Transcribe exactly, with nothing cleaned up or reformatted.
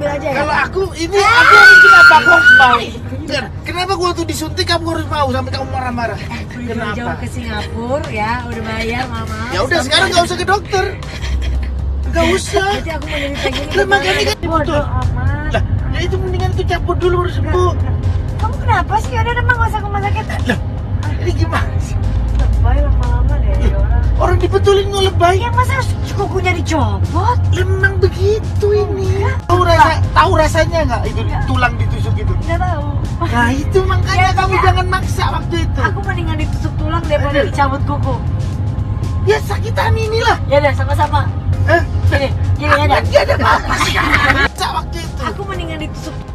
ambil aja ya. Kalau aku ini aku ini kenapa aku harus mau? Kenapa gua tuh disuntik kamu harus mau sampai kamu marah-marah? Udah jauh ke Singapura ya, udah bayar mama. Ya udah sekarang nggak usah ke dokter. Nggak usah. Jadi aku mau jadi kayak gini. Lah makanya kan bodoh amat. Lah, ya itu mendingan itu cabut dulu baru sembuh. Kamu kenapa sih? Udah udah nggak usah ke rumah sakit. Lah, ini gimana sih? Lebay lama-lama deh orang. Orang dibetulin nggak lebay. Ya masa kukunya dicopot? Memang begitu ini. Tahu rasa, tahu rasanya nggak itu tulang ditusuk itu? Nggak tahu. Nah itu makanya Ya, kamu ya. jangan maksa waktu itu. Aku mendingan ditusuk tulang daripada Aduh. dicabut kuku. Ya sakitan inilah. Ya udah sama-sama. Eh, Gini, gini aja. Gak ada apa-apa sih. Maksa waktu itu. Aku mendingan ditusuk